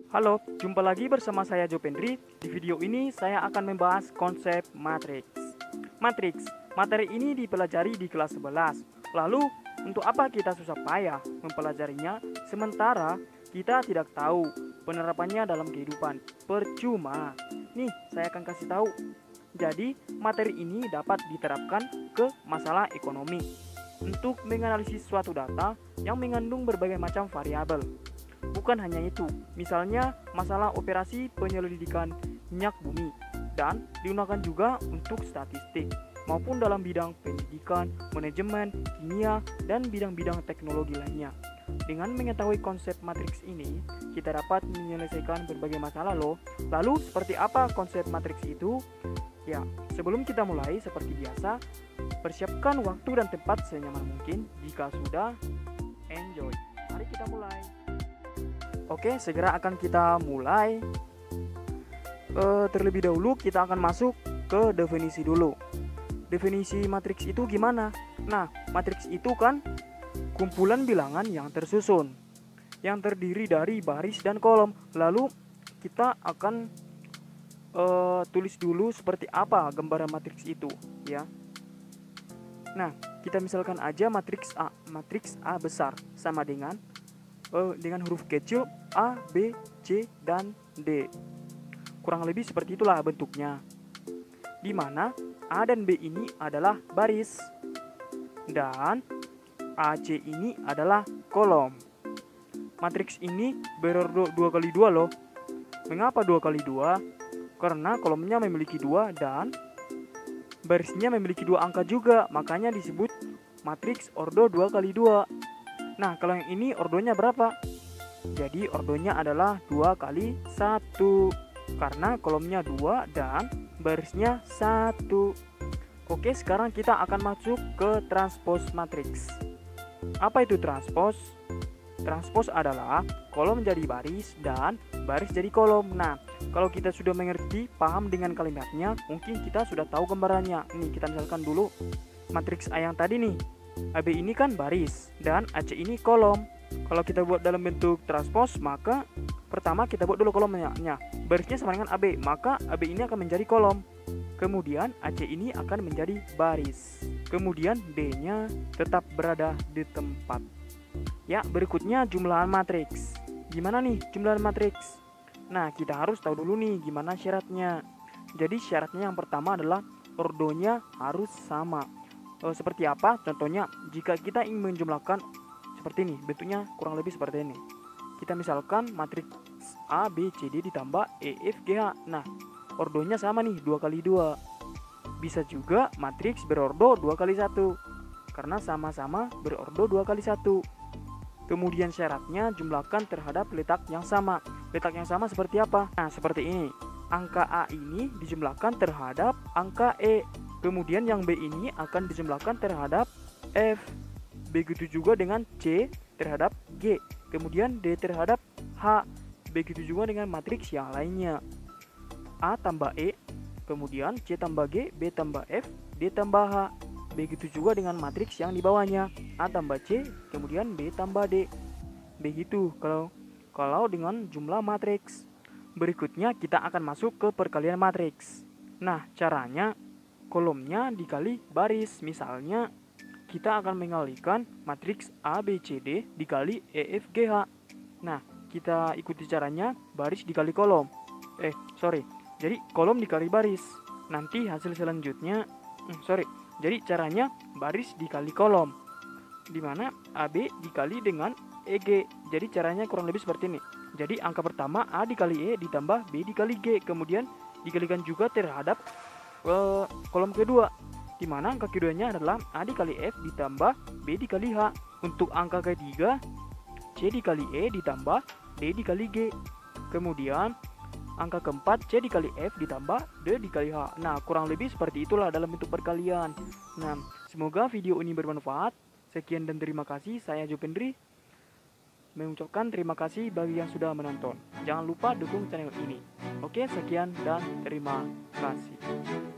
Halo, jumpa lagi bersama saya Jopendri. Di video ini saya akan membahas konsep matriks. Matriks, materi ini dipelajari di kelas 11. Lalu, untuk apa kita susah payah mempelajarinya sementara kita tidak tahu penerapannya dalam kehidupan? Percuma. Nih, saya akan kasih tahu. Jadi, materi ini dapat diterapkan ke masalah ekonomi untuk menganalisis suatu data yang mengandung berbagai macam variabel. Bukan hanya itu, misalnya masalah operasi penyelidikan minyak bumi dan digunakan juga untuk statistik maupun dalam bidang pendidikan, manajemen, kimia, dan bidang-bidang teknologi lainnya. Dengan mengetahui konsep matriks ini, kita dapat menyelesaikan berbagai masalah loh. Lalu, seperti apa konsep matriks itu? Ya, sebelum kita mulai, seperti biasa, persiapkan waktu dan tempat senyaman mungkin. Jika sudah, enjoy. Mari kita mulai. Oke, segera akan kita mulai. Terlebih dahulu kita akan masuk ke definisi dulu. Definisi matriks itu gimana? Nah, matriks itu kan kumpulan bilangan yang tersusun, yang terdiri dari baris dan kolom. Lalu kita akan tulis dulu seperti apa gambaran matriks itu, ya. Nah, kita misalkan aja matriks A. Matriks A besar sama dengan huruf kecil A, B, C, dan D. Kurang lebih seperti itulah bentuknya. Di mana A dan B ini adalah baris dan AC ini adalah kolom. Matriks ini berordo 2x2 loh. Mengapa 2x2? Karena kolomnya memiliki 2 dan barisnya memiliki 2 angka juga. Makanya disebut matriks ordo 2x2. Nah, kalau yang ini ordonya berapa? Jadi ordonya adalah 2x1 karena kolomnya 2 dan barisnya 1. Oke, sekarang kita akan masuk ke transpose matriks. Apa itu transpose? Transpose adalah kolom jadi baris dan baris jadi kolom. Nah, kalau kita sudah mengerti, paham dengan kalimatnya, mungkin kita sudah tahu gambarannya. Nih, kita misalkan dulu matriks A yang tadi nih. AB ini kan baris dan AC ini kolom. Kalau kita buat dalam bentuk transpose, maka pertama kita buat dulu kolomnya. Barisnya sama dengan AB, maka AB ini akan menjadi kolom. Kemudian AC ini akan menjadi baris. Kemudian D-nya tetap berada di tempat. Ya, berikutnya jumlahan matriks. Gimana nih jumlahan matriks? Nah, kita harus tahu dulu nih gimana syaratnya. Jadi syaratnya yang pertama adalah ordonya harus sama. Seperti apa? Contohnya, jika kita ingin menjumlahkan seperti ini, bentuknya kurang lebih seperti ini. Kita misalkan matriks A, B, C, D ditambah E, F, G, H. Nah, ordonya sama nih, 2x2. Bisa juga matriks berordo 2x1, karena sama-sama berordo 2x1. Kemudian syaratnya jumlahkan terhadap letak yang sama. Letak yang sama seperti apa? Nah, seperti ini. Angka A ini dijumlahkan terhadap angka E. Kemudian yang B ini akan dijumlahkan terhadap F. Begitu juga dengan C terhadap G. Kemudian D terhadap H. Begitu juga dengan matriks yang lainnya. A tambah E, kemudian C tambah G, B tambah F, D tambah H. Begitu juga dengan matriks yang di bawahnya. A tambah C, kemudian B tambah D. Begitu kalau dengan jumlah matriks. Berikutnya kita akan masuk ke perkalian matriks. Nah, caranya kolomnya dikali baris. Misalnya kita akan mengalikan matriks A, B, C, D dikali E, F, G, H. Nah, kita ikuti caranya baris dikali kolom. Jadi kolom dikali baris. Nanti hasil selanjutnya jadi caranya baris dikali kolom, dimana AB dikali dengan EG. Jadi caranya kurang lebih seperti ini. Jadi angka pertama A dikali E ditambah B dikali G, kemudian dikalikan juga terhadap kolom kedua, di mana angka keduanya adalah A dikali F ditambah B dikali H. Untuk angka ketiga C dikali E ditambah D dikali G. Kemudian angka keempat C dikali F ditambah D dikali H. Nah, kurang lebih seperti itulah dalam bentuk perkalian. Nah, semoga video ini bermanfaat. Sekian dan terima kasih. Saya Jopendri mengucapkan terima kasih bagi yang sudah menonton. Jangan lupa dukung channel ini. Oke, sekian dan terima kasih.